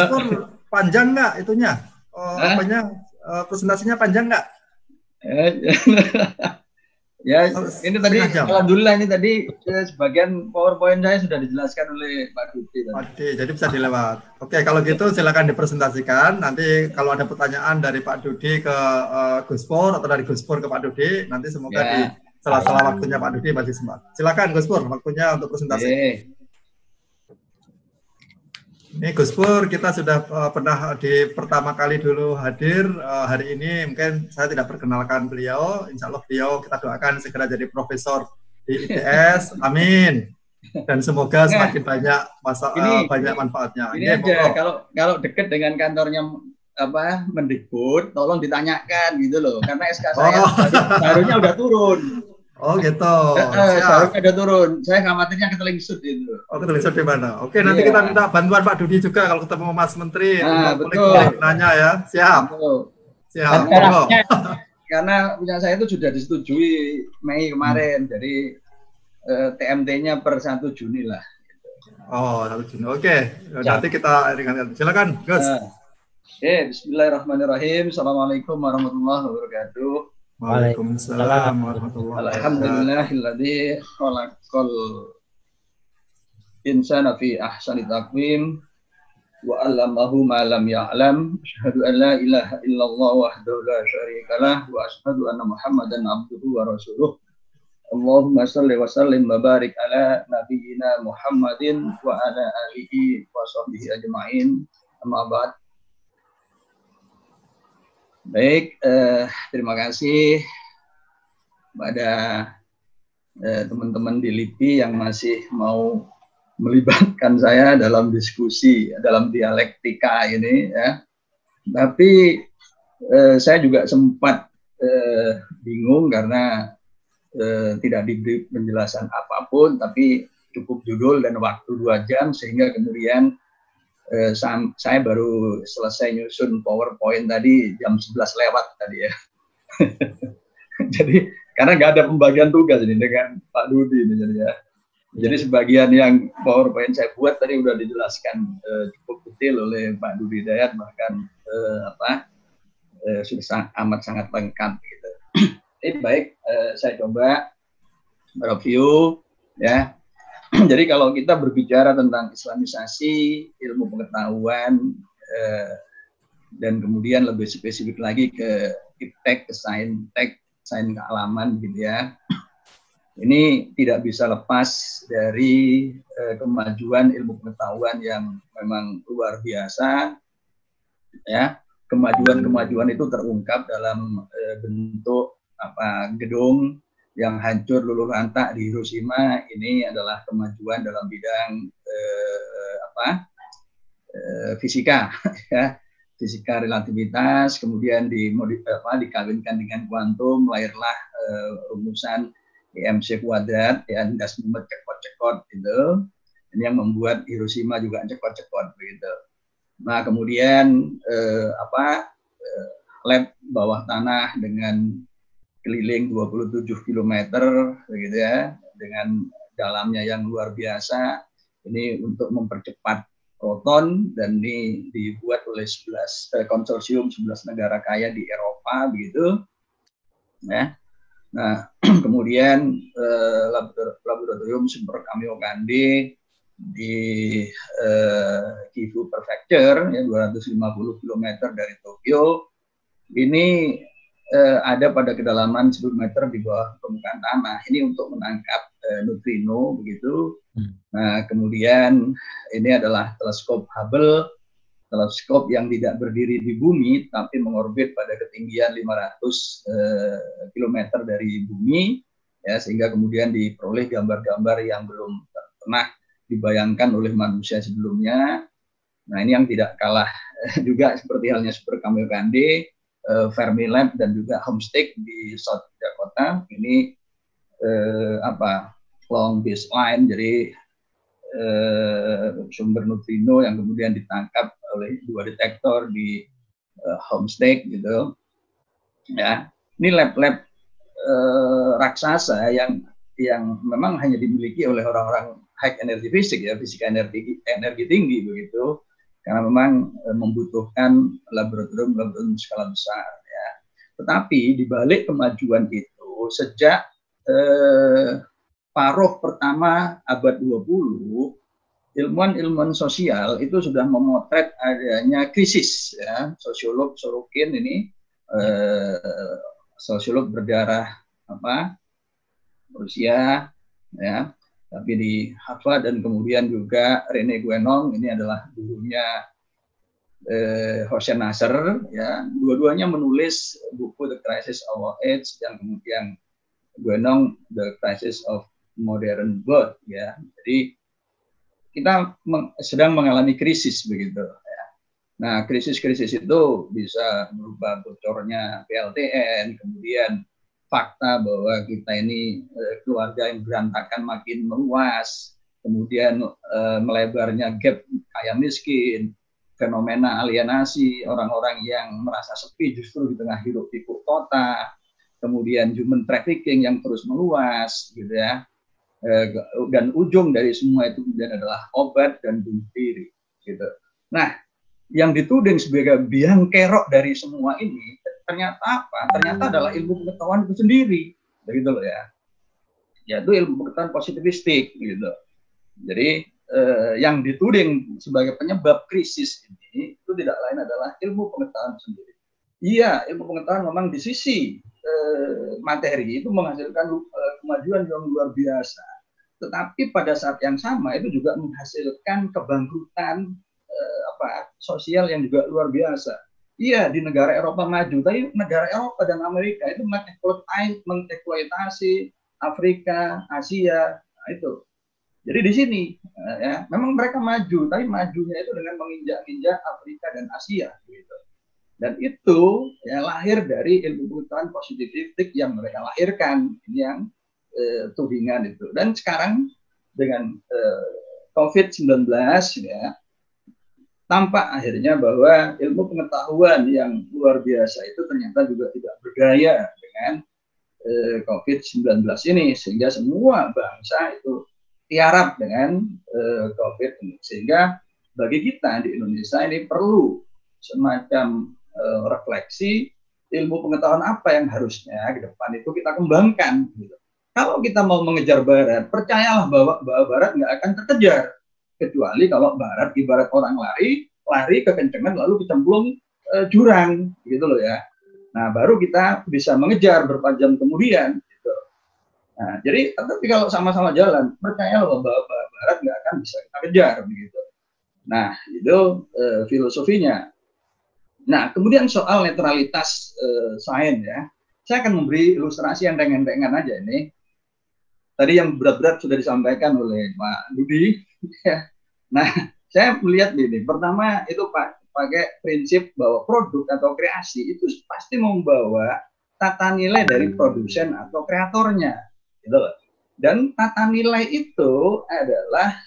Pur panjang nggak itunya? Apanya presentasinya panjang nggak? Ya, ini tadi Setengah jam. alhamdulillah ini tadi sebagian PowerPoint saya sudah dijelaskan oleh Pak Dudi. Oke, jadi bisa dilewat. Oke, kalau gitu silakan dipresentasikan. Nanti kalau ada pertanyaan dari Pak Dudi ke Gus Pur atau dari Gus Pur ke Pak Dudi, nanti semoga di sela-sela waktunya Pak Dudi masih sempat. Silakan Gus Pur, waktunya untuk presentasi. Ini Gus Pur, kita sudah pernah di pertama kali dulu hadir hari ini. Mungkin saya tidak perkenalkan beliau. Insya Allah beliau kita doakan segera jadi profesor di ITS. Amin. Dan semoga semakin banyak banyak manfaatnya. Ini aja kalau dekat dengan kantornya Mendikbud, tolong ditanyakan gitu loh. Karena SK saya seharusnya udah turun. Oh gitu. Seharusnya udah turun. Saya khawatirnya ketelengsut itu. Oh ketelengsut di mana? Oke, nanti kita minta bantuan Pak Dudi juga kalau ketemu Mas Menteri untuk betul. nanya ya. Siap. Betul. Siap. Karena punya saya itu sudah disetujui Mei kemarin. Jadi TMT-nya per 1 Juni lah. Oh, 1 Juni. Oke. Nanti kita ringankan. Silakan, Gus. Bismillahirrahmanirrahim. Assalamualaikum warahmatullahi wabarakatuh. Waalaikumsalam warahmatullahi wabarakatuh. Alhamdulillahilladzi khalaqal insana fi ahsani taqwim wa 'allamahu ma lam ya'lam. Asyhadu an la ilaha illallah wahdahu la syarikalah wa asyhadu anna Muhammadan abduhu wa rasuluh. Allahumma shalli wa sallim wa barik ala nabiyyina Muhammadin wa ala alihi wa sahbihi ajma'in. Amma ba'd. Baik, terima kasih pada teman-teman di LIPI yang masih mau melibatkan saya dalam diskusi, dalam dialektika ini ya. Tapi saya juga sempat bingung karena tidak diberi penjelasan apapun, tapi cukup judul dan waktu 2 jam sehingga kemudian saya baru selesai nyusun PowerPoint tadi jam 11 lewat tadi ya. Jadi karena nggak ada pembagian tugas ini dengan Pak Dudi ini jadi ya. Jadi sebagian yang PowerPoint saya buat tadi udah dijelaskan cukup detail oleh Pak Dudi Dayat, bahkan sudah amat sangat lengkap gitu. Jadi baik, saya coba review ya. Jadi kalau kita berbicara tentang Islamisasi ilmu pengetahuan dan kemudian lebih spesifik lagi ke iptek, ke saintek, sains kealaman gitu ya. Ini tidak bisa lepas dari kemajuan ilmu pengetahuan yang memang luar biasa ya. Kemajuan-kemajuan itu terungkap dalam bentuk gedung yang hancur luluh lantak di Hiroshima. Ini adalah kemajuan dalam bidang fisika ya, fisika relativitas, kemudian dikawinkan dengan kuantum, lahirlah rumusan EMC kuadrat ya, das mumet cekot-cekot gitu. Ini yang membuat Hiroshima juga cekot-cekot begitu. Nah, kemudian lab bawah tanah dengan keliling 27 km begitu ya, dengan dalamnya yang luar biasa. Ini untuk mempercepat proton dan ini dibuat oleh 11 konsorsium 11 negara kaya di Eropa begitu. Ya. Nah, kemudian laboratorium Super Kamiokande di Gifu Prefecture ya, 250 km dari Tokyo. Ini ada pada kedalaman 10 meter di bawah permukaan tanah. Ini untuk menangkap neutrino begitu. Nah, kemudian ini adalah teleskop Hubble, teleskop yang tidak berdiri di bumi tapi mengorbit pada ketinggian 500 km dari bumi ya, sehingga kemudian diperoleh gambar-gambar yang belum pernah dibayangkan oleh manusia sebelumnya. Nah, ini yang tidak kalah juga seperti halnya Super Kamiokande, Fermilab dan juga Homestake di South Dakota. Ini long baseline, jadi sumber neutrino yang kemudian ditangkap oleh 2 detektor di Homestake gitu. Ya, ini lab-lab raksasa yang memang hanya dimiliki oleh orang-orang high energy physics ya, fisika energi tinggi begitu. karena memang membutuhkan laboratorium skala besar ya. Tetapi di balik kemajuan itu sejak paruh pertama abad 20, ilmuwan sosial itu sudah memotret adanya krisis ya. Sosiolog Sorokin ini sosiolog berdarah Rusia ya, tapi di Harvard, dan kemudian juga René Guénon ini adalah gurunya Hossein Nasr ya. Dua-duanya menulis buku The Crisis of Our Age dan kemudian Guénon The Crisis of Modern World ya. Jadi kita sedang mengalami krisis begitu ya. Nah, krisis-krisis itu bisa berupa bocornya PLTN, kemudian fakta bahwa kita ini keluarga yang berantakan makin meluas, kemudian melebarnya gap kaya miskin, fenomena alienasi, orang-orang yang merasa sepi justru di tengah hiruk pikuk kota, kemudian human trafficking yang terus meluas gitu ya. Dan ujung dari semua itu kemudian adalah obat dan bunuh diri gitu. Nah, yang dituding sebagai biang kerok dari semua ini ternyata apa? Ternyata adalah ilmu pengetahuan itu sendiri, begitu loh ya. Yaitu ilmu pengetahuan positivistik gitu. Jadi yang dituding sebagai penyebab krisis ini itu tidak lain adalah ilmu pengetahuan sendiri. Iya, ilmu pengetahuan memang di sisi materi itu menghasilkan kemajuan yang luar biasa. Tetapi pada saat yang sama itu juga menghasilkan kebangkrutan sosial yang juga luar biasa. Iya, di negara Eropa maju, tapi negara Eropa dan Amerika itu mengeksploitasi Afrika, Asia, itu. Jadi di sini ya, memang mereka maju, tapi majunya itu dengan menginjak-injak Afrika dan Asia gitu. Dan itu ya lahir dari ilmu pengetahuan positivistik yang mereka lahirkan, ini yang tudingan itu. Dan sekarang dengan COVID-19 ya, tampak akhirnya bahwa ilmu pengetahuan yang luar biasa itu ternyata juga tidak berdaya dengan COVID-19 ini, sehingga semua bangsa itu tiarap dengan COVID ini. Sehingga bagi kita di Indonesia ini perlu semacam refleksi ilmu pengetahuan apa yang harusnya ke depan itu kita kembangkan gitu. Kalau kita mau mengejar Barat, percayalah bahwa Barat nggak akan terkejar, kecuali kalau Barat ibarat orang lari kekencengan lalu kecemplung jurang gitu loh ya. Nah, baru kita bisa mengejar berapa jam kemudian gitu. Nah, jadi tapi kalau sama-sama jalan, percayalah bahwa Barat nggak akan bisa kita kejar begitu. Nah, itu filosofinya. Nah, kemudian soal netralitas sains ya, saya akan memberi ilustrasi yang ringan-ringan aja ini. Tadi yang berat-berat sudah disampaikan oleh Pak Budi. Ya. Nah, saya melihat ini. Pertama itu pakai prinsip bahwa produk atau kreasi itu pasti membawa tata nilai dari produsen atau kreatornya. Gitu loh. Dan tata nilai itu adalah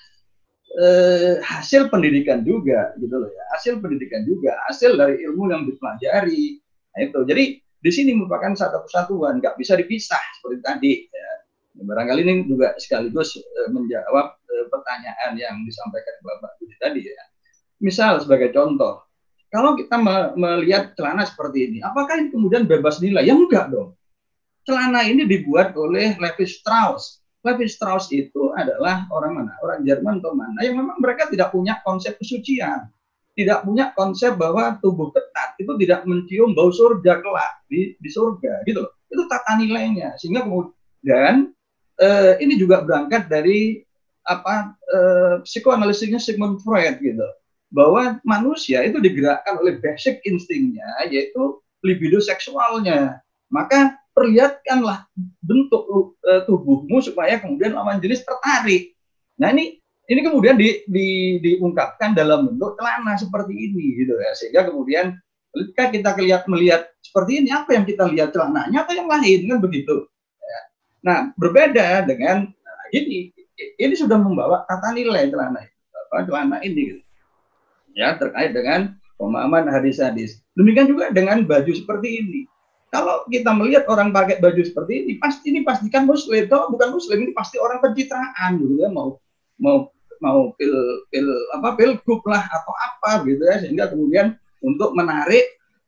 hasil pendidikan juga, gitu loh ya. Hasil pendidikan juga, hasil dari ilmu yang dipelajari. Nah, itu. Jadi di sini merupakan satu kesatuan, nggak bisa dipisah seperti tadi. Ya. Barangkali ini juga sekaligus menjawab pertanyaan yang disampaikan Bapak Budi tadi ya. Misal sebagai contoh, kalau kita melihat celana seperti ini, apakah ini kemudian bebas nilai? Ya enggak dong. Celana ini dibuat oleh Levi Strauss. Levi Strauss itu adalah orang mana? Orang Jerman atau mana? Yang memang mereka tidak punya konsep kesucian. Tidak punya konsep bahwa tubuh ketat itu tidak mencium bau surga kelak di surga. Gitu loh. Itu tata nilainya. Sehingga kemudian ini juga berangkat dari psikoanalisisnya Sigmund Freud gitu, bahwa manusia itu digerakkan oleh basic instingnya, yaitu libido seksualnya. Maka perlihatkanlah bentuk tubuhmu supaya kemudian lawan jenis tertarik. Nah ini kemudian diungkapkan dalam bentuk celana seperti ini gitu ya, sehingga kemudian ketika kita melihat seperti ini, apa yang kita lihat, celananya atau yang lain, kan begitu. Nah, berbeda dengan ini sudah membawa tata nilai celana ini gitu. Ya, terkait dengan pemahaman hadis-hadis. Demikian juga dengan baju seperti ini. Kalau kita melihat orang pakai baju seperti ini pastikan muslim. Kalau bukan muslim, ini pasti orang pencitraan gitu ya, mau pilgub lah atau apa gitu ya, sehingga kemudian untuk menarik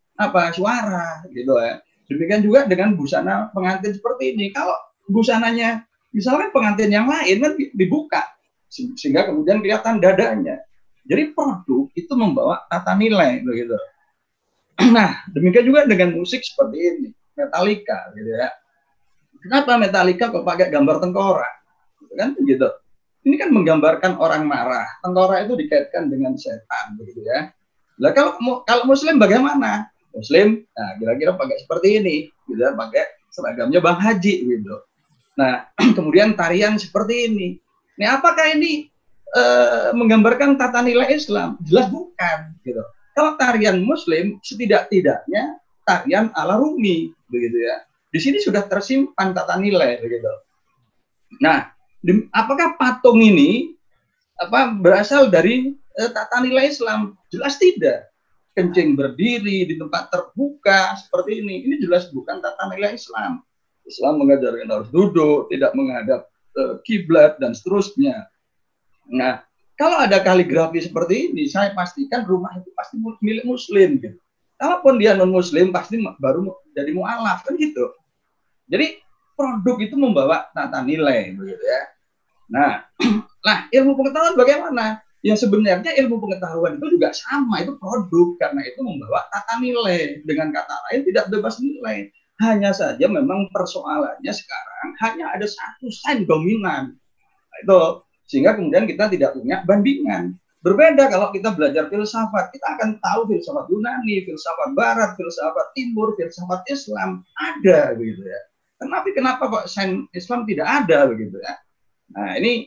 suara gitu ya. Demikian juga dengan busana pengantin seperti ini. Kalau busananya misalkan pengantin yang lain kan dibuka sehingga kemudian kelihatan dadanya. Jadi produk itu membawa tata nilai begitu. Nah, demikian juga dengan musik seperti ini, Metallica gitu ya. Kenapa Metallica kok pakai gambar tengkorak? Kan gitu. Ini kan menggambarkan orang marah. Tengkorak itu dikaitkan dengan setan begitu ya. Lah kalau Muslim bagaimana? Muslim, nah kira-kira pakai seperti ini, gitu ya, pakai seragamnya Bang Haji gitu. Nah, kemudian tarian seperti ini. Ini apakah ini menggambarkan tata nilai Islam? Jelas bukan, gitu. Kalau tarian Muslim, setidak-tidaknya tarian ala Rumi, begitu ya. Di sini sudah tersimpan tata nilai, begitu. Nah, apakah patung ini berasal dari tata nilai Islam? Jelas tidak. Kencing berdiri di tempat terbuka seperti ini jelas bukan tata nilai Islam. Islam mengajarkan harus duduk, tidak menghadap kiblat dan seterusnya. Nah, kalau ada kaligrafi seperti ini, saya pastikan rumah itu pasti milik Muslim. Gitu. Kalaupun dia non Muslim, pasti baru jadi mu'alaf kan gitu. Jadi produk itu membawa tata nilai, begitu ya. Nah, ilmu pengetahuan bagaimana? Yang sebenarnya ilmu pengetahuan itu juga sama, itu produk karena itu membawa tata nilai. Dengan kata lain tidak bebas nilai. Hanya saja memang persoalannya sekarang hanya ada satu sign dominan. Itu sehingga kemudian kita tidak punya bandingan. Berbeda kalau kita belajar filsafat, kita akan tahu filsafat Yunani, filsafat Barat, filsafat Timur, filsafat Islam ada begitu ya. Kenapa kok sign Islam tidak ada begitu ya? Nah, ini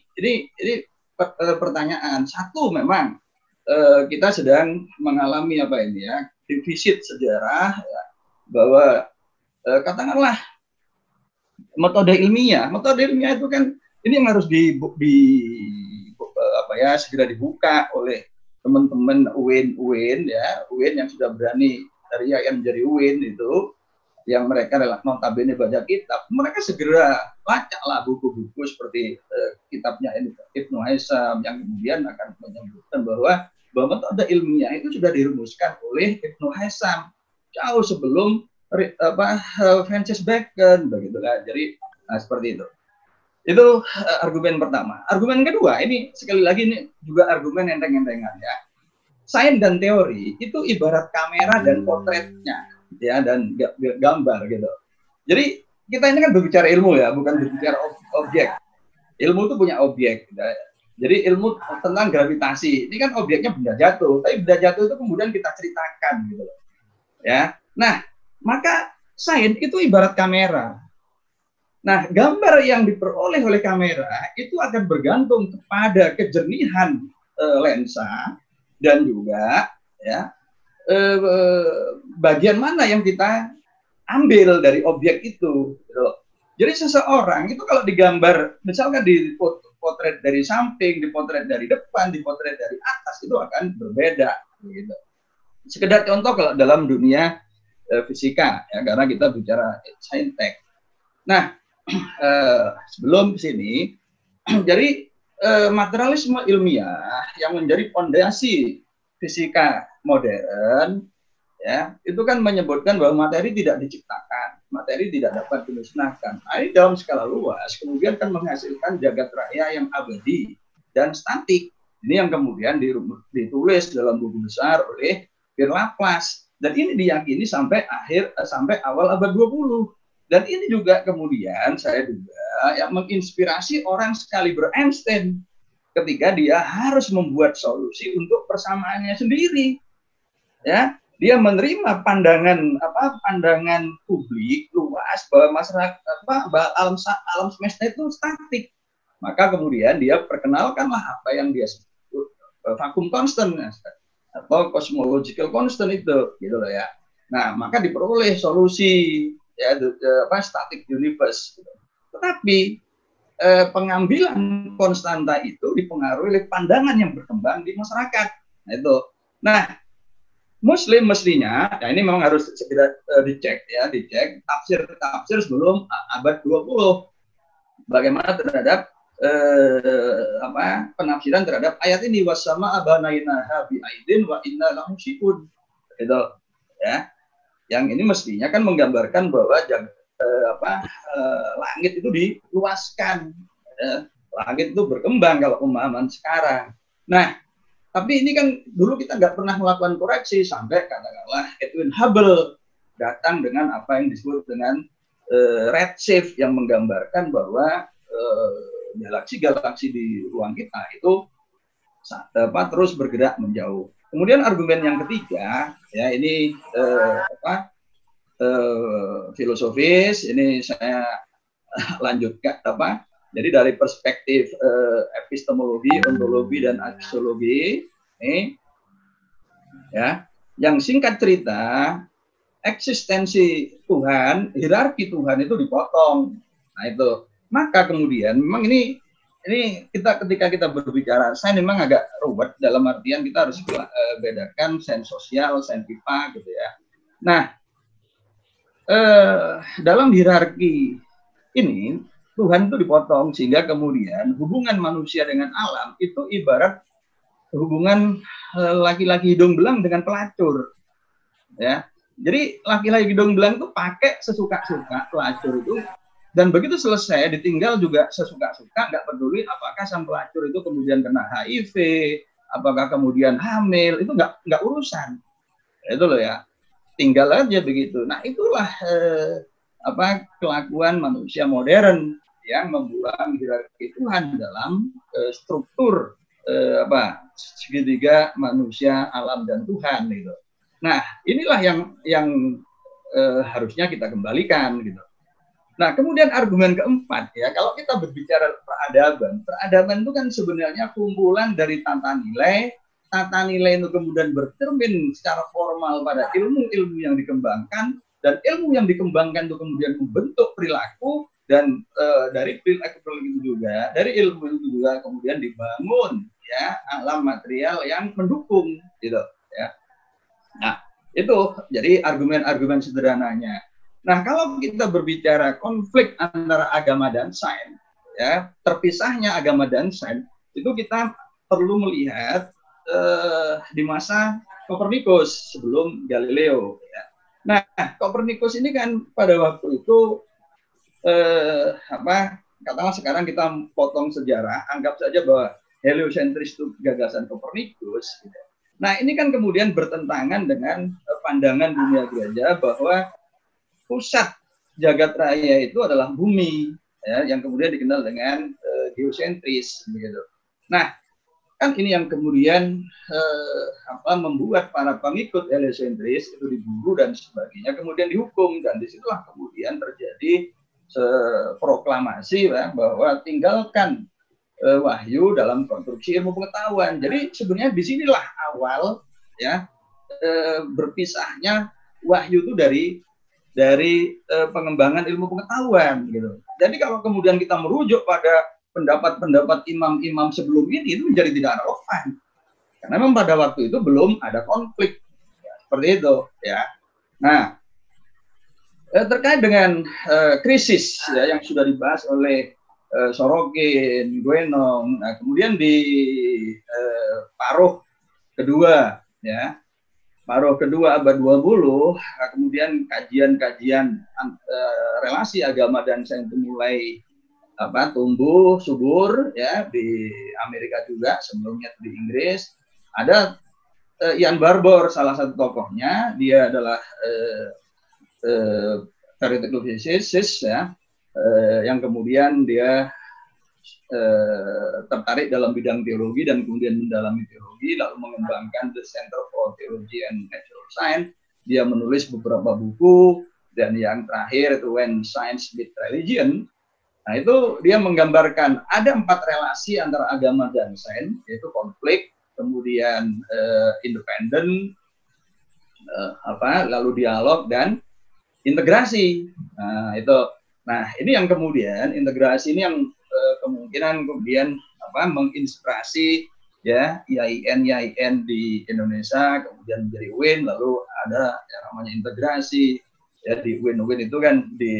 pertanyaan. Satu, memang kita sedang mengalami defisit sejarah ya, bahwa katakanlah metode ilmiah itu kan ini yang harus segera dibuka oleh teman-teman UIN yang sudah berani dari yang menjadi UIN itu, yang mereka notabene baca kitab, mereka segera bacalah buku-buku seperti kitabnya Ibnu Haisam yang kemudian akan menyebutkan bahwa metode ilmiah itu sudah dirumuskan oleh Ibnu Haisam jauh sebelum Francis Bacon begitulah. Jadi seperti itu. Itu argumen pertama. Argumen kedua, ini sekali lagi ini juga argumen enteng-entengan ya. Sains dan teori itu ibarat kamera dan potretnya. Ya, dan gambar gitu. Jadi kita ini kan berbicara ilmu ya, bukan berbicara objek. Ilmu itu punya objek. Gitu. Jadi ilmu tentang gravitasi ini kan objeknya benda jatuh, tapi benda jatuh itu kemudian kita ceritakan gitu. Ya, nah maka sains itu ibarat kamera. Nah, gambar yang diperoleh oleh kamera itu akan bergantung kepada kejernihan lensa dan juga ya. Bagian mana yang kita ambil dari objek itu gitu. Jadi seseorang itu kalau digambar misalkan di potret dari samping, dipotret dari depan, dipotret dari atas, itu akan berbeda gitu. Sekedar contoh kalau dalam dunia fisika ya, karena kita bicara saintek. Nah, sebelum sini jadi materialisme ilmiah yang menjadi fondasi fisika modern ya, itu kan menyebutkan bahwa materi tidak diciptakan, materi tidak dapat dimusnahkan. Ini dalam skala luas kemudian kan menghasilkan jagat raya yang abadi dan statik. Ini yang kemudian ditulis dalam buku besar oleh Pierre Laplace, dan ini diyakini sampai awal abad 20. Dan ini juga kemudian saya duga yang menginspirasi orang sekaliber Einstein ketika dia harus membuat solusi untuk persamaannya sendiri. Ya, dia menerima pandangan publik luas bahwa masyarakat alam semesta itu statik. Maka kemudian dia perkenalkanlah apa yang dia sebut vacuum constant atau cosmological constant itu, gitu loh ya. Nah, maka diperoleh solusi ya static universe. Tetapi pengambilan konstanta itu dipengaruhi oleh pandangan yang berkembang di masyarakat. Nah, itu. Nah, Muslim mestinya, ya ini memang harus segera dicek tafsir sebelum abad 20. Bagaimana terhadap penafsiran terhadap ayat ini, wasama abanainaha bi'aidin wa inna lahu syi'un. Itu ya. Yang ini mestinya kan menggambarkan bahwa langit itu diluaskan. Ya. Langit itu berkembang kalau pemahaman sekarang. Nah, tapi ini kan dulu kita nggak pernah melakukan koreksi sampai katakanlah Edwin Hubble datang dengan apa yang disebut dengan redshift yang menggambarkan bahwa galaksi-galaksi di ruang kita itu terus bergerak menjauh. Kemudian argumen yang ketiga, ya ini filosofis, ini saya lanjutkan Jadi dari perspektif epistemologi, ontologi, dan aksiologi, ini, ya, yang singkat cerita, eksistensi Tuhan, hierarki Tuhan itu dipotong. Nah itu, maka kemudian memang ini ketika kita berbicara, saya memang agak ruwet dalam artian kita harus bedakan sains sosial, sains IPA, gitu ya. Nah, dalam hierarki ini Tuhan itu dipotong sehingga kemudian hubungan manusia dengan alam itu ibarat hubungan laki-laki hidung belang dengan pelacur, ya. Jadi laki-laki hidung belang itu pakai sesuka-suka pelacur itu, dan begitu selesai ditinggal juga sesuka-suka, nggak peduli apakah sang pelacur itu kemudian kena HIV, apakah kemudian hamil, itu nggak urusan, itu loh ya, tinggal aja begitu. Nah itulah kelakuan manusia modern yang membuang hierarki Tuhan dalam struktur segitiga manusia, alam, dan Tuhan gitu. Nah inilah yang harusnya kita kembalikan gitu. Nah kemudian argumen keempat, ya, kalau kita berbicara peradaban itu kan sebenarnya kumpulan dari tata nilai itu kemudian bercermin secara formal pada ilmu-ilmu yang dikembangkan, dan ilmu yang dikembangkan itu kemudian membentuk perilaku, dan dari perilaku itu juga, dari ilmu itu juga kemudian dibangun, ya, alam material yang mendukung, gitu, ya. Nah itu jadi argumen-argumen sederhananya. Nah kalau kita berbicara konflik antara agama dan sains, ya, terpisahnya agama dan sains itu kita perlu melihat di masa Kopernikus sebelum Galileo, ya. Nah, Kopernikus ini kan pada waktu itu katakanlah sekarang kita potong sejarah, anggap saja bahwa heliosentris itu gagasan Kopernikus. Gitu. Nah, ini kan kemudian bertentangan dengan pandangan dunia gereja bahwa pusat jagat raya itu adalah bumi, ya, yang kemudian dikenal dengan geosentris, begitu. Nah, kan ini yang kemudian membuat para pengikut heliosentris itu diburu dan sebagainya, kemudian dihukum, dan disitulah kemudian terjadi proklamasi, ya, bahwa tinggalkan wahyu dalam konstruksi ilmu pengetahuan. Jadi sebenarnya disinilah awal, ya, berpisahnya wahyu itu dari pengembangan ilmu pengetahuan, gitu. Jadi kalau kemudian kita merujuk pada pendapat-pendapat imam-imam sebelum ini, itu menjadi tidak relevan. Karena memang pada waktu itu belum ada konflik, ya, seperti itu, ya. Nah, terkait dengan krisis, ya, yang sudah dibahas oleh Sorokin, Guénon, nah, kemudian di paruh kedua, ya, paruh kedua abad 20, nah, kemudian kajian-kajian relasi agama dan sains mulai tumbuh subur, ya, di Amerika juga, sebelumnya di Inggris. Ada Ian Barbour, salah satu tokohnya, dia adalah theoretical physicist, ya, yang kemudian dia tertarik dalam bidang teologi dan kemudian mendalami teologi, lalu mengembangkan The Center for Theology and Natural Science. Dia menulis beberapa buku, dan yang terakhir itu When Science Meets Religion. Nah itu dia menggambarkan ada 4 relasi antara agama dan sains, yaitu konflik, kemudian independen, lalu dialog, dan integrasi. Nah itu, nah ini yang kemudian integrasi ini yang kemungkinan kemudian menginspirasi, ya, IAIN di Indonesia kemudian menjadi UIN, lalu ada yang namanya integrasi, ya, di UIN itu kan di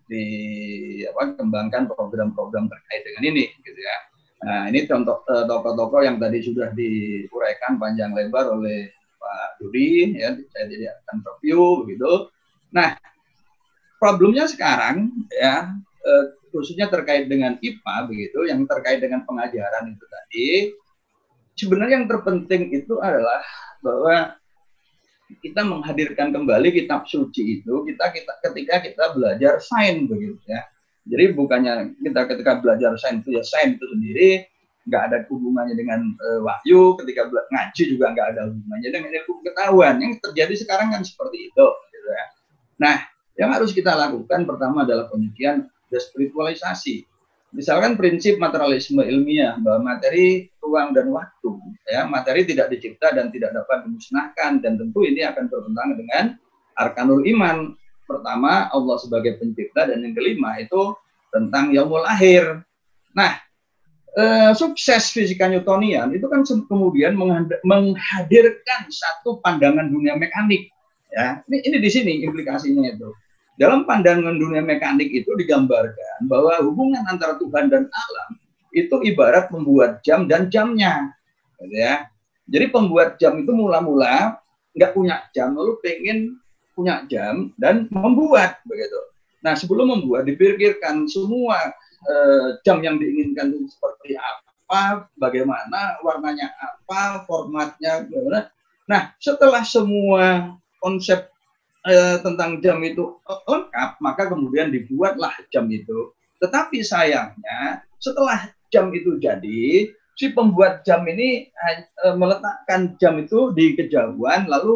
kembangkan program-program terkait dengan ini, gitu ya. Nah, ini contoh tokoh-tokoh yang tadi sudah diuraikan panjang lebar oleh Pak Dudi, ya, saya jadi akan review, begitu. Nah, problemnya sekarang, ya, khususnya terkait dengan IPA, begitu, yang terkait dengan pengajaran itu tadi, sebenarnya yang terpenting itu adalah bahwa kita menghadirkan kembali kitab suci itu ketika kita belajar sains, begitu ya. Jadi bukannya kita ketika belajar sains itu ya sains itu sendiri nggak ada hubungannya dengan wahyu, ketika ngaji juga nggak ada hubungannya dengan ilmu pengetahuan. Yang terjadi sekarang kan seperti itu, gitu ya. Nah, yang harus kita lakukan pertama adalah penelitian despiritualisasi. Misalkan prinsip materialisme ilmiah bahwa materi, ruang, dan waktu, ya, materi tidak dicipta dan tidak dapat dimusnahkan, dan tentu ini akan bertentangan dengan arkanul iman. Pertama, Allah sebagai pencipta, dan yang kelima itu tentang yaumul akhir. Nah, sukses fisika Newtonian itu kan kemudian menghadirkan satu pandangan dunia mekanik, ya. Ini di sini implikasinya itu. Dalam pandangan dunia mekanik itu digambarkan bahwa hubungan antara Tuhan dan alam itu ibarat membuat jam dan jamnya, gitu ya. Jadi pembuat jam itu mula-mula nggak punya jam, lalu pengen punya jam dan membuat, begitu. Nah, sebelum membuat dipikirkan semua jam yang diinginkan itu seperti apa, bagaimana, warnanya apa, formatnya, bagaimana. Nah, setelah semua konsep tentang jam itu lengkap, maka kemudian dibuatlah jam itu. Tetapi sayangnya setelah jam itu jadi, si pembuat jam ini meletakkan jam itu di kejauhan, lalu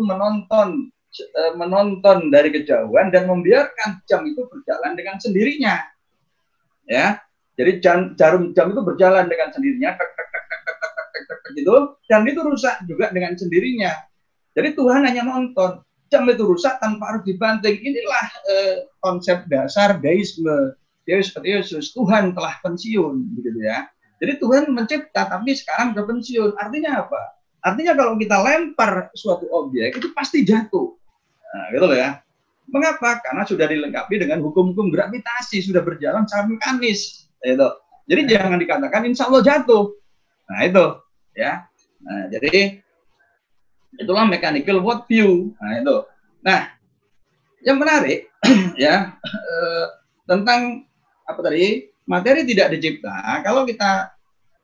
menonton dari kejauhan dan membiarkan jam itu berjalan dengan sendirinya, ya. Jadi jarum jam itu berjalan dengan sendirinya, gitu, dan itu rusak juga dengan sendirinya. Jadi Tuhan hanya nonton. Jam itu rusak tanpa harus dibanting. Inilah konsep dasar deisme. Deus Yesus, Tuhan telah pensiun, begitu ya. Jadi Tuhan mencipta, tapi sekarang sudah pensiun. Artinya apa? Artinya kalau kita lempar suatu objek itu pasti jatuh. Nah, gitu loh ya. Mengapa? Karena sudah dilengkapi dengan hukum-hukum gravitasi, sudah berjalan secara mekanis. Gitu. Jadi jangan dikatakan insya Allah jatuh. Nah itu, ya. Nah, jadi itulah mechanical worldview. Nah itu. Nah, yang menarik ya tentang apa tadi, materi tidak dicipta. Kalau kita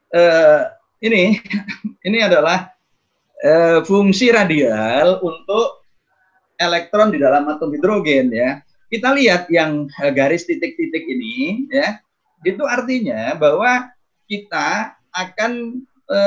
ini adalah fungsi radial untuk elektron di dalam atom hidrogen, ya. Kita lihat yang garis titik-titik ini, ya. Itu artinya bahwa kita akan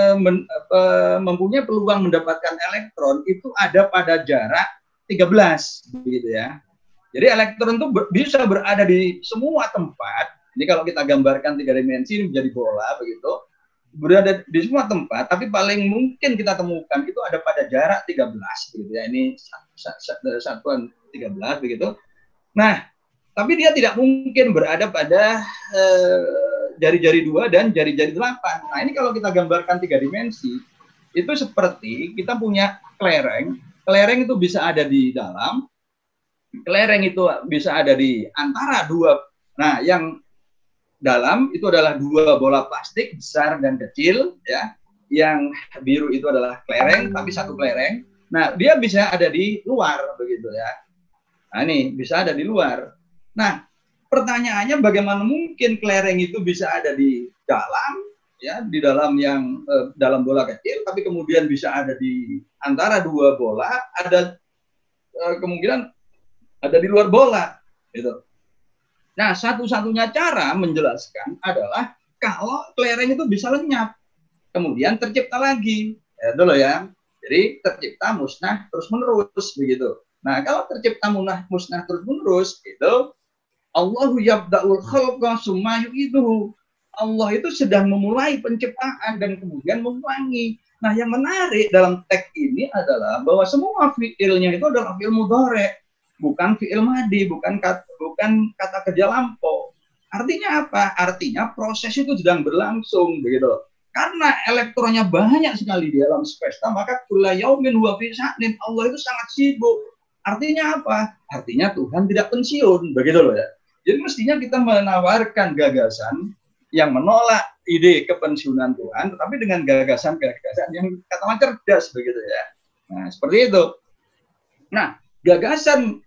mempunyai peluang mendapatkan elektron itu ada pada jarak 13, begitu ya. Jadi elektron itu bisa berada di semua tempat. Ini kalau kita gambarkan 3 dimensi ini menjadi bola, begitu. Berada di semua tempat, tapi paling mungkin kita temukan itu ada pada jarak 13, begitu ya. Ini satuan 13, begitu. Nah, tapi dia tidak mungkin berada pada jari-jari 2 dan jari-jari 8. Nah, ini kalau kita gambarkan 3 dimensi, itu seperti kita punya kelereng. Kelereng itu bisa ada di dalam, kelereng itu bisa ada di antara dua. Nah, yang dalam itu adalah 2 bola plastik besar dan kecil, ya. Yang biru itu adalah kelereng, tapi satu kelereng. Nah, dia bisa ada di luar, begitu ya. Nah, ini bisa ada di luar. Nah, pertanyaannya bagaimana mungkin kelereng itu bisa ada di dalam, ya, di dalam yang dalam bola kecil, tapi kemudian bisa ada di antara 2 bola, ada kemungkinan ada di luar bola, gitu. Nah, satu-satunya cara menjelaskan adalah kalau kelereng itu bisa lenyap, kemudian tercipta lagi, ya dulu ya. Jadi tercipta, musnah, terus menerus, begitu. Nah, kalau tercipta musnah terus menerus, itu Allahu yabda'ul khalqa summa yu'iduhu. Allah itu sedang memulai penciptaan dan kemudian mengulangi. Nah, yang menarik dalam teks ini adalah bahwa semua fi'ilnya itu adalah fi'il mudhari', bukan fi'il madi, bukan kata kerja lampau. Artinya apa? Artinya proses itu sedang berlangsung, begitu. Karena elektronnya banyak sekali di alam semesta, maka kulla yaumin huwa fi sya'nin. Allah itu sangat sibuk. Artinya apa? Artinya Tuhan tidak pensiun, begitu loh ya. Jadi mestinya kita menawarkan gagasan yang menolak ide kepensiunan Tuhan, tetapi dengan gagasan-gagasan yang katakanlah cerdas begitu ya. Nah, seperti itu. Nah, gagasan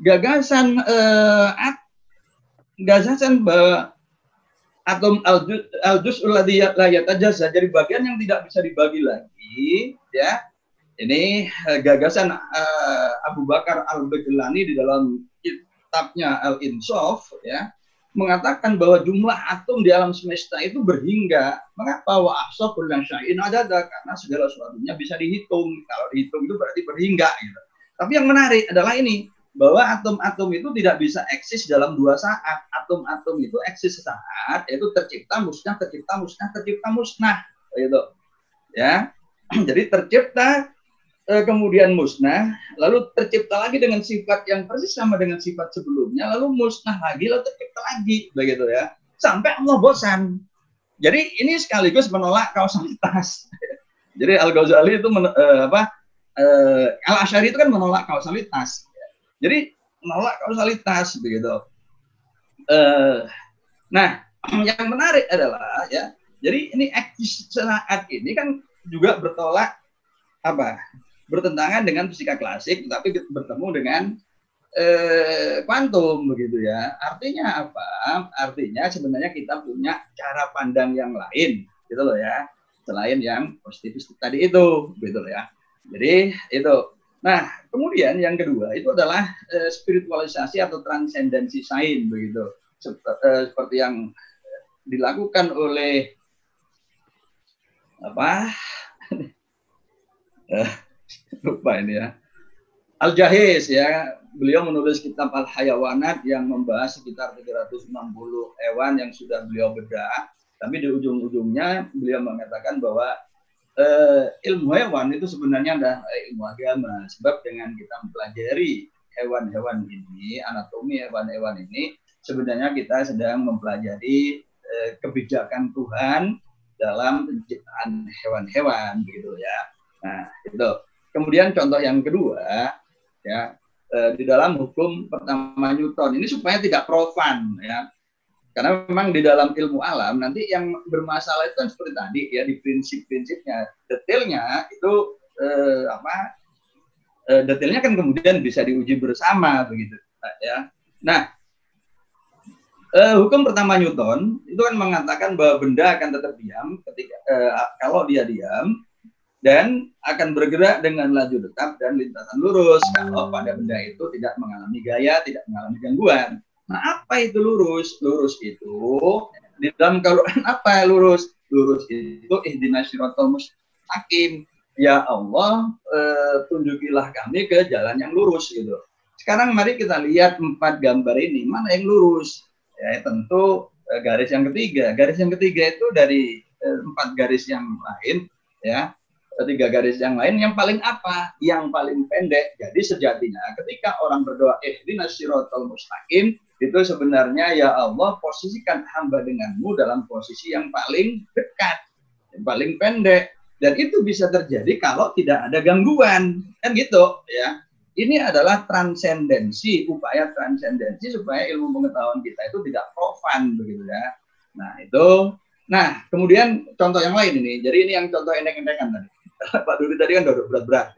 bahwa atom al-juz'ul ladzi la yatajazza, jadi bagian yang tidak bisa dibagi lagi ya. Ini gagasan Abu Bakar Al-Baghlani di dalam kitabnya Al-Insaf ya, mengatakan bahwa jumlah atom di alam semesta itu berhingga. Mengapa? Wa ahsa kullu syai'in adada, karena segala sesuatunya bisa dihitung. Kalau dihitung itu berarti berhingga gitu. Tapi yang menarik adalah ini, bahwa atom-atom itu tidak bisa eksis dalam 2 saat. Atom-atom itu eksis sesaat, yaitu tercipta, musnah, tercipta, musnah, tercipta, musnah, gitu. Ya. Jadi tercipta, kemudian musnah, lalu tercipta lagi dengan sifat yang persis sama dengan sifat sebelumnya, lalu musnah lagi, lalu tercipta lagi, begitu ya. Sampai Allah bosan. Jadi ini sekaligus menolak kausalitas. Jadi Al-Ghazali itu Al-Asy'ari itu kan menolak kausalitas. Jadi menolak kausalitas begitu. Nah, yang menarik adalah ya, jadi ini eksis saat ini kan juga bertentangan dengan fisika klasik, tetapi bertemu dengan kuantum begitu ya. Artinya apa? Artinya sebenarnya kita punya cara pandang yang lain, gitu loh ya, selain yang positivistik tadi itu, gitu loh ya. Jadi itu. Nah, kemudian yang kedua itu adalah spiritualisasi atau transendensi sains begitu, seperti yang dilakukan oleh lupa ini ya, Al-Jahiz ya, beliau menulis kitab Al-Hayawanat yang membahas sekitar 360 hewan yang sudah beliau bedah, tapi di ujung-ujungnya beliau mengatakan bahwa ilmu hewan itu sebenarnya adalah ilmu agama, sebab dengan kita mempelajari hewan-hewan ini, anatomi hewan-hewan ini, sebenarnya kita sedang mempelajari kebijakan Tuhan dalam penciptaan hewan-hewan begitu ya. Nah, itu. Kemudian contoh yang kedua ya, di dalam hukum pertama Newton ini supaya tidak profan ya. Karena memang di dalam ilmu alam nanti yang bermasalah itu kan seperti tadi ya, di prinsip-prinsipnya, detailnya itu detailnya kan kemudian bisa diuji bersama begitu ya. Nah, hukum pertama Newton itu kan mengatakan bahwa benda akan tetap diam ketika kalau dia diam, dan akan bergerak dengan laju tetap dan lintasan lurus kalau pada benda itu tidak mengalami gaya, tidak mengalami gangguan. Nah, apa itu lurus? Lurus itu di dalam Al-Quran apa lurus? Lurus itu ihdinas siratal mustaqim. Ya Allah, tunjukilah kami ke jalan yang lurus gitu. Sekarang mari kita lihat 4 gambar ini, mana yang lurus? Ya, tentu garis yang ketiga. Garis yang ketiga itu dari 4 garis yang lain ya. 3 garis yang lain yang paling apa? Yang paling pendek. Jadi sejatinya ketika orang berdoa ihdinas siratal mustaqim, itu sebenarnya ya Allah posisikan hamba denganmu dalam posisi yang paling dekat, yang paling pendek. Dan itu bisa terjadi kalau tidak ada gangguan, kan gitu ya. Ini adalah transendensi, upaya transendensi supaya ilmu pengetahuan kita itu tidak profan begitu ya. Nah itu. Nah kemudian contoh yang lain ini. Jadi ini yang contoh endek-endekan tadi. Pak Dudi tadi kan udah berat-berat.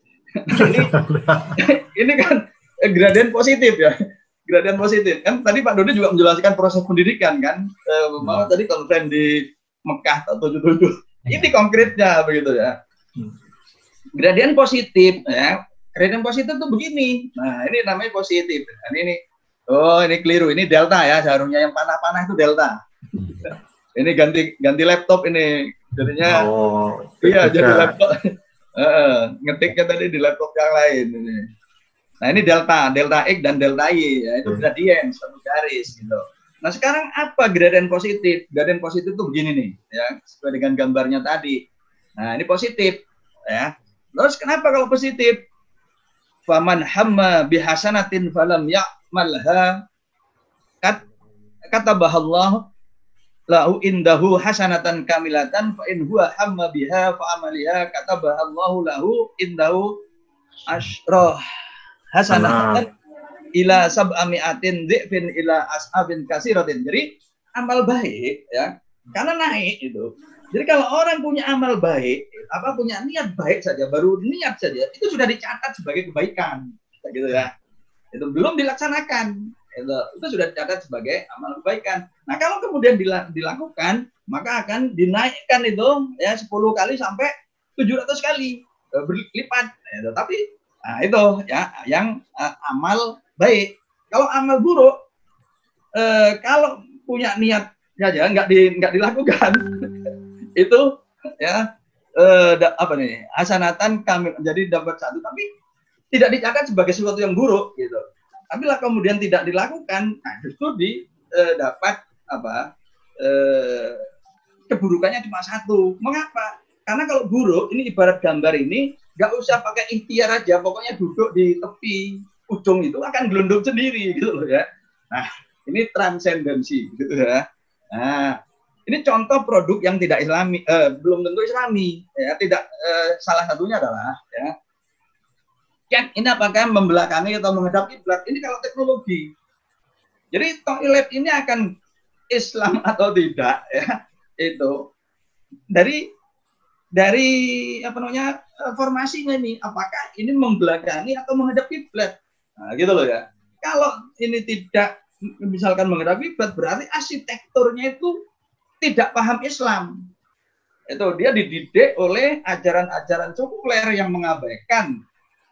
Ini kan gradien positif ya. Gradien positif. Kan tadi Pak Dudi juga menjelaskan proses pendidikan kan. Mau tadi konferensi di Mekah atau 77. Ini konkretnya begitu ya. Gradien positif ya. Gradien positif tuh begini. Nah, ini namanya positif. Ini ini keliru. Ini delta ya. Seharusnya yang panah-panah itu delta. Ini ganti laptop ini. Jadinya iya jadi laptop. Ngetiknya tadi di laptop yang lain ini. Nah, ini delta X dan delta Y ya, itu gradien satu garis gitu. Nah, sekarang apa gradien positif? Gradien positif itu begini nih ya, sesuai dengan gambarnya tadi. Nah, ini positif ya. Terus kenapa kalau positif? Faman hamma bihasanatin falam ya'malha katabahallahu lahu indahu hasanatan kamilatan fa in huwa hamma biha fa amaliha katabahallahu lahu indahu asyrah hasanatan ila sab'ami'atin dhi'fin ila ashabin kasiratin. Jadi amal baik ya, karena naik itu. Jadi kalau orang punya amal baik, punya niat baik saja, baru niat saja itu sudah dicatat sebagai kebaikan, gitu ya. Itu belum dilaksanakan, itu sudah dicatat sebagai amal kebaikan. Nah, kalau kemudian dilakukan, maka akan dinaikkan itu ya 10 kali sampai 700 kali berlipat. Tapi nah itu ya yang amal baik. Kalau amal buruk, kalau punya niat saja nggak dilakukan, itu ya hasanatan kami jadi dapat satu, tapi tidak dicatat sebagai sesuatu yang buruk gitu. Tapi lah kemudian tidak dilakukan, nah justru dapat keburukannya cuma satu. Mengapa? Karena kalau buruk ini ibarat gambar ini nggak usah pakai ikhtiar aja, pokoknya duduk di tepi ujung itu akan gelundung sendiri gitu loh ya. Nah ini transendensi gitu ya. Nah ini contoh produk yang tidak Islami, belum tentu Islami ya. Tidak salah satunya adalah ya kan ini apakah membelakangi atau menghadap kiblat, ini kalau teknologi. Jadi toilet ini akan Islam atau tidak ya, itu dari formasinya ini, apakah ini membelakangi atau menghadap kiblat. Nah, gitu loh ya. Kalau ini tidak misalkan menghadap kiblat, berarti arsitekturnya itu tidak paham Islam. Itu dia dididik oleh ajaran-ajaran sekuler yang mengabaikan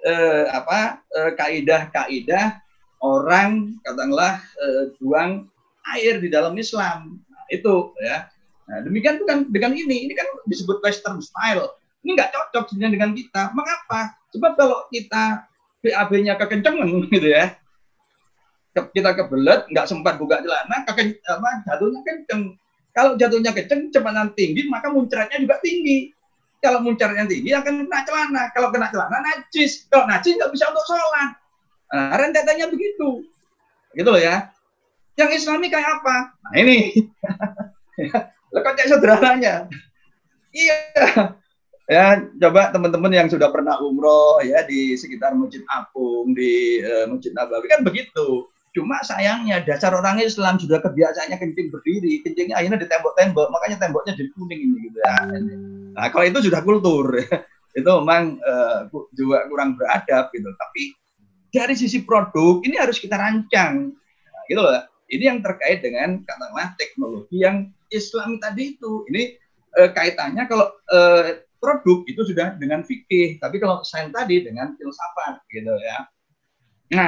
kaidah-kaidah orang katakanlah buang air di dalam Islam. Nah, itu ya. Nah, demikian bukan dengan ini kan disebut Western style. Ini nggak cocok sebenarnya dengan kita. Mengapa? Sebab kalau kita BAB-nya kekencengan gitu ya, kita kebelet, nggak sempat buka celana, jatuhnya kenceng. Kalau jatuhnya kenceng, kecepatan tinggi, maka muncratnya juga tinggi. Kalau muncratnya tinggi akan kena celana. Kalau kena celana najis. Kalau najis nggak bisa untuk sholat. Nah, rentetannya begitu. Gitu loh ya. Yang Islami kayak apa? Nah ini. Kok kayak sederhananya. Iya. Ya, coba teman-teman yang sudah pernah umroh ya di sekitar Masjid Apung, di Masjid Nabawi kan begitu. Cuma sayangnya dasar orang Islam sudah kebiasaannya kencing berdiri, kencingnya akhirnya di tembok-tembok, makanya temboknya jadi kuning ini gitu ya. Nah, kalau itu sudah kultur, itu memang juga kurang beradab gitu. Tapi dari sisi produk ini harus kita rancang, nah, gitu loh. Ini yang terkait dengan katakanlah teknologi yang Islam tadi itu. Ini kaitannya kalau produk itu sudah dengan fikih, tapi kalau sains tadi dengan filsafat gitu ya. Nah,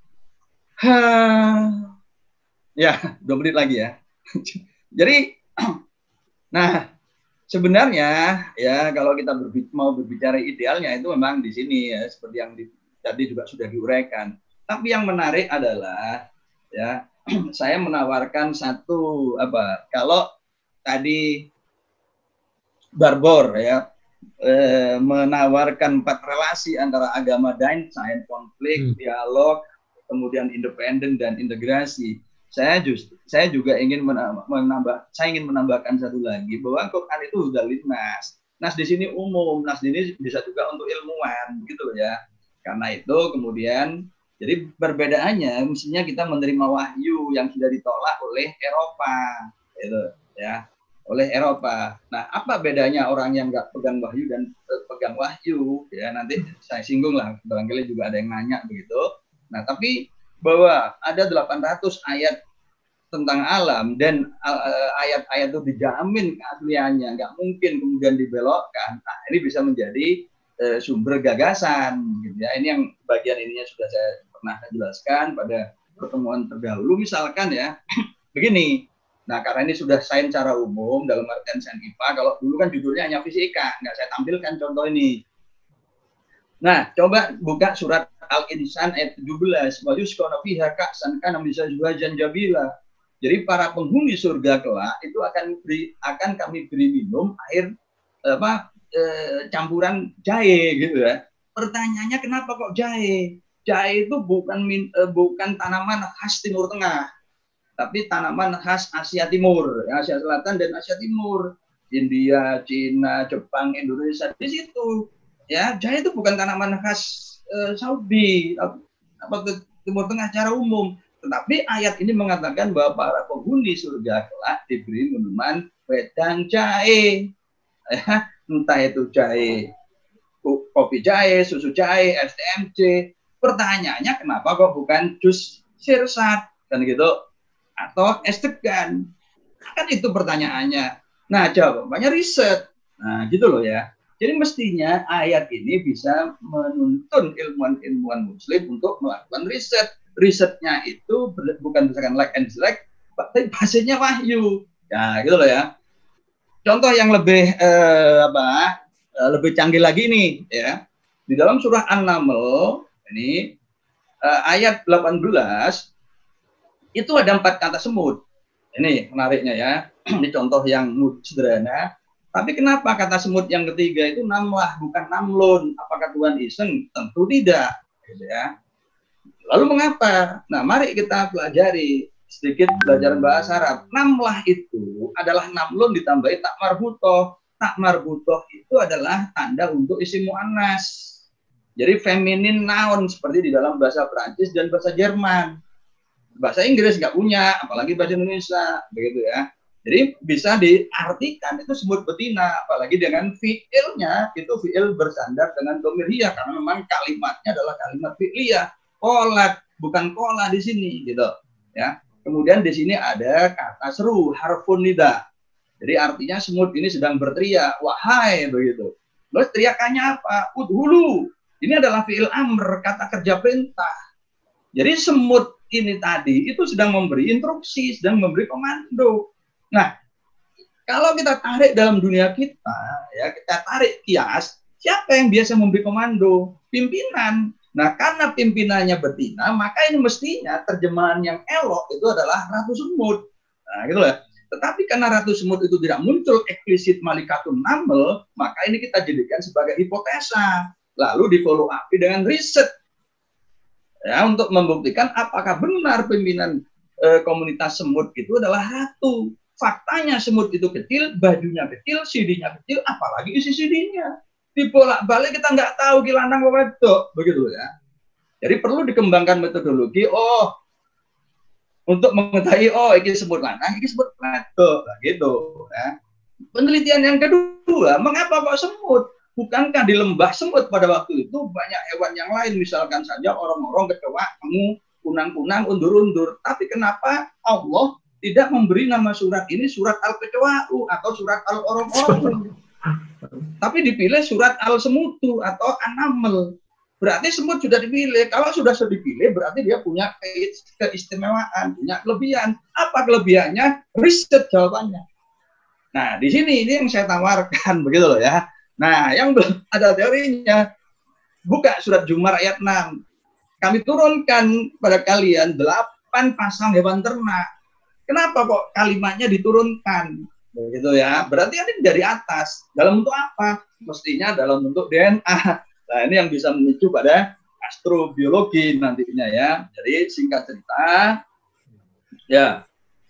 ya 2 menit lagi ya. Jadi, nah sebenarnya ya kalau kita mau berbicara idealnya itu memang di sini ya seperti yang tadi juga sudah diuraikan. Tapi yang menarik adalah ya saya menawarkan satu kalau tadi Barbour ya menawarkan 4 relasi antara agama dan sains, konflik, dialog, kemudian independen dan integrasi. Saya juga ingin menambahkan satu lagi bahwa Quran itu hudalin nas. Nas di sini umum, nas di sini bisa juga untuk ilmuwan, gitu ya. Karena itu kemudian jadi perbedaannya mestinya kita menerima wahyu yang sudah ditolak oleh Eropa, gitu ya. Oleh Eropa. Nah, apa bedanya orang yang nggak pegang wahyu dan pegang wahyu? Ya, nanti saya singgung lah, barangkali juga ada yang nanya begitu. Nah, tapi bahwa ada 800 ayat tentang alam dan ayat-ayat itu dijamin keasliannya, nggak mungkin kemudian dibelokkan. Nah, ini bisa menjadi sumber gagasan, gitu ya. Ini yang bagian ininya sudah saya pernah jelaskan pada pertemuan terdahulu. Misalkan ya, begini. Nah, karena ini sudah sains secara umum dalam artian sains IPA. Kalau dulu kan judulnya hanya fisika, nggak saya tampilkan contoh ini. Nah, coba buka surat Al-Insan ayat 17. Wa yusqawna fiha ka'san kana mizajuhan jabila. Jadi para penghuni surga kelak itu akan kami beri minum air campuran jahe gitu ya. Pertanyaannya kenapa kok jahe? Jahe itu bukan tanaman khas Timur Tengah, tapi tanaman khas Asia Timur, Asia Selatan dan Asia Timur, India, Cina, Jepang, Indonesia di situ. Ya, jahe itu bukan tanaman khas Saudi, Timur Tengah secara umum. Tetapi ayat ini mengatakan bahwa para penghuni surga kelak diberi minuman wedang jahe. Ya, entah itu jahe, kopi jahe, susu jahe, STMJ. Pertanyaannya kenapa kok bukan jus sirsat kan gitu, atau es degan? Kan itu pertanyaannya. Nah, jawabannya riset. Nah, gitu loh ya. Jadi mestinya ayat ini bisa menuntun ilmuwan-ilmuwan muslim untuk melakukan riset. Risetnya itu bukan berdasarkan like and dislike, tapi basisnya wahyu. Ya, gitu loh ya. Contoh yang lebih lebih canggih lagi nih ya. Di dalam surah An-Naml ini ayat 18 itu ada 4 kata semut. Ini menariknya ya. Ini contoh yang sederhana. Tapi kenapa kata semut yang ketiga itu namlah bukan namlun? Apakah Tuhan iseng? Tentu tidak. Gitu ya. Lalu mengapa? Nah, mari kita pelajari sedikit pelajaran bahasa Arab. Namlah itu adalah namlun ditambahi tak marbutoh. Tak marbutoh itu adalah tanda untuk isim muannas. Jadi feminin noun seperti di dalam bahasa Prancis dan bahasa Jerman. Bahasa Inggris nggak punya, apalagi bahasa Indonesia, begitu ya. Jadi bisa diartikan itu semut betina, apalagi dengan fiilnya itu fiil bersandar dengan dhamir hiya karena memang kalimatnya adalah kalimat fi'liyah. Kolat, bukan kola di sini, gitu ya. Kemudian di sini ada kata seru, harfun nida. Jadi artinya semut ini sedang berteriak, wahai, begitu. Terus teriakannya apa? Udhulu. Ini adalah fi'il amr, kata kerja perintah. Jadi semut ini tadi itu sedang memberi instruksi, sedang memberi komando. Nah, kalau kita tarik dalam dunia kita, ya kita tarik kias, siapa yang biasa memberi komando? Pimpinan. Nah, karena pimpinannya betina, maka ini mestinya terjemahan yang elok itu adalah ratu semut. Nah, gitu lah. Tetapi karena ratu semut itu tidak muncul eksplisit malikatun naml, maka ini kita jadikan sebagai hipotesa. Lalu di follow up dengan riset. Ya, untuk membuktikan apakah benar pimpinan komunitas semut itu adalah ratu. Faktanya semut itu kecil, bajunya kecil, CD-nya kecil, apalagi isi CD-nya. Dibolak-balik kita nggak tahu kilanang wedok, begitu ya. Jadi perlu dikembangkan metodologi. Untuk mengetahui ini semut lanang, ini semut wedok, gitu. Ya. Penelitian yang kedua, mengapa kok semut? Bukankah di lembah semut pada waktu itu banyak hewan yang lain, misalkan saja orang-orang kecoa, kamu, kunang-kunang, undur-undur. Tapi kenapa Allah tidak memberi nama surat ini surat al-kecoa'u atau surat al-orang-orang? Tapi dipilih surat al-semutu atau an-naml. Berarti semut sudah dipilih. Kalau sudah dipilih, berarti dia punya keistimewaan, punya kelebihan. Apa kelebihannya? Riset jawabannya. Nah, di sini ini yang saya tawarkan, begitu loh ya. Nah, yang belum ada teorinya, buka surat Zumar ayat 6. Kami turunkan pada kalian 8 pasang hewan ternak. Kenapa kok kalimatnya diturunkan? Begitu ya. Berarti ini dari atas. Dalam bentuk apa? Mestinya dalam bentuk DNA. Nah, ini yang bisa memicu pada astrobiologi nantinya ya. Jadi singkat cerita, ya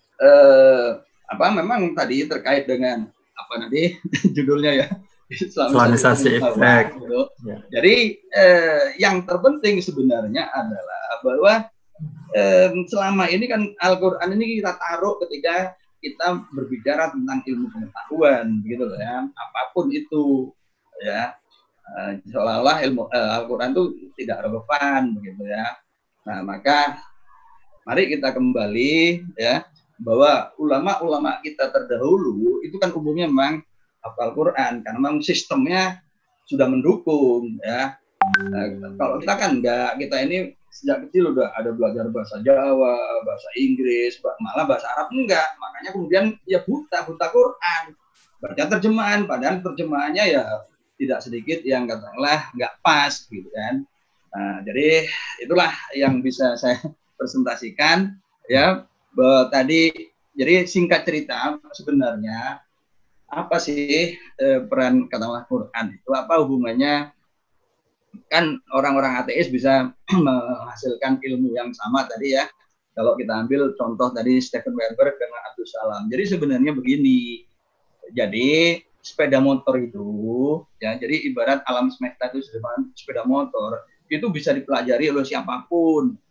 memang tadi terkait dengan apa nanti judulnya ya, Islamisasi efek. Gitu. Ya. Jadi yang terpenting sebenarnya adalah bahwa selama ini kan Al-Quran ini kita taruh ketika kita berbicara tentang ilmu pengetahuan, gitu loh ya. Apapun itu, ya, seolah-olah ilmu Al-Quran itu tidak relevan, begitu ya. Nah, maka mari kita kembali, ya, bahwa ulama-ulama kita terdahulu itu kan umumnya memang hafal Quran, karena memang sistemnya sudah mendukung, ya. Kalau kita kan enggak, kita ini sejak kecil udah ada belajar bahasa Jawa, bahasa Inggris, malah bahasa Arab enggak. Makanya kemudian ya buta Quran. Baca terjemahan, padahal terjemahannya ya tidak sedikit yang katakanlah enggak pas gitu kan. Nah, jadi itulah yang bisa saya presentasikan ya. Bahwa tadi jadi singkat cerita sebenarnya apa sih peran katakanlah Quran itu, apa hubungannya? Kan orang-orang ateis bisa menghasilkan ilmu yang sama tadi ya. Kalau kita ambil contoh tadi Stephen Weinberg dengan Abdus Salam. Jadi sebenarnya begini. Jadi sepeda motor itu ya, jadi ibarat alam semesta itu sepeda motor itu bisa dipelajari oleh siapapun.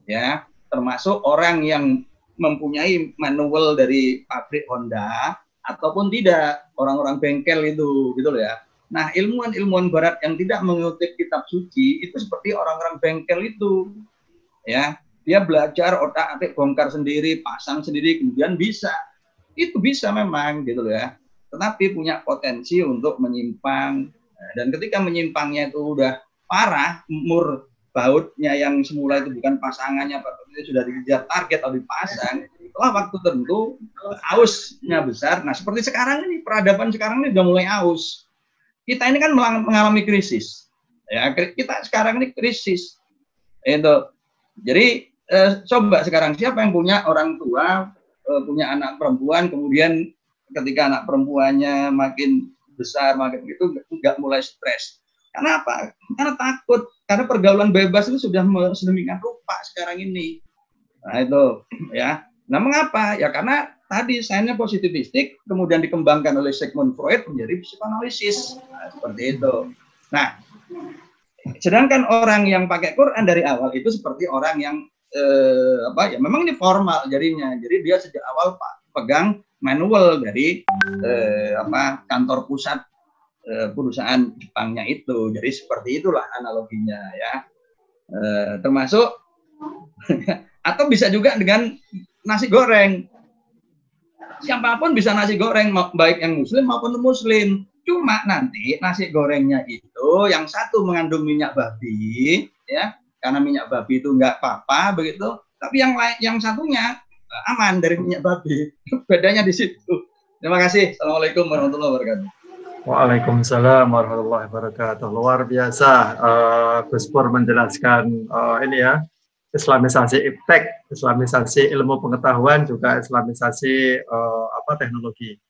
ya, termasuk orang yang mempunyai manual dari pabrik Honda ataupun tidak, orang-orang bengkel itu, gitu loh ya. Nah, ilmuwan-ilmuwan Barat yang tidak mengutip kitab suci itu seperti orang-orang bengkel itu, ya. Dia belajar otak-atik, bongkar sendiri, pasang sendiri, kemudian bisa. Itu bisa memang, gitu loh ya. Tetapi punya potensi untuk menyimpang. Dan ketika menyimpangnya itu udah parah, umur bautnya yang semula itu bukan pasangannya, itu sudah dikejar target atau dipasang, setelah waktu tertentu ausnya besar. Nah, seperti sekarang ini, peradaban sekarang ini udah mulai aus. Kita ini kan mengalami krisis. Ya, kita sekarang ini krisis. Itu. Jadi coba sekarang siapa yang punya orang tua, punya anak perempuan, kemudian ketika anak perempuannya makin besar, makin gitu, nggak mulai stres. Karena apa? Karena takut. Karena pergaulan bebas itu sudah sedemikian rupa sekarang ini. Nah itu, ya. Nah mengapa? Ya karena tadi sainsnya positivistik, kemudian dikembangkan oleh Sigmund Freud menjadi psikoanalisis. Nah, seperti itu. Nah, sedangkan orang yang pakai Quran dari awal itu seperti orang yang ya memang ini formal jadinya. Jadi dia sejak awal pegang manual dari kantor pusat perusahaan Jepangnya itu. Jadi seperti itulah analoginya ya. Termasuk atau bisa juga dengan nasi goreng. Siapapun bisa nasi goreng, baik yang muslim maupun non-muslim. Cuma nanti nasi gorengnya itu yang satu mengandung minyak babi, ya, karena minyak babi itu nggak apa-apa begitu. Tapi yang satunya aman dari minyak babi. Bedanya di situ. Terima kasih. Assalamualaikum warahmatullahi wabarakatuh. Waalaikumsalam warahmatullahi wabarakatuh. Luar biasa, Gus Pur menjelaskan ini ya, Islamisasi iptek, Islamisasi ilmu pengetahuan, juga Islamisasi teknologi.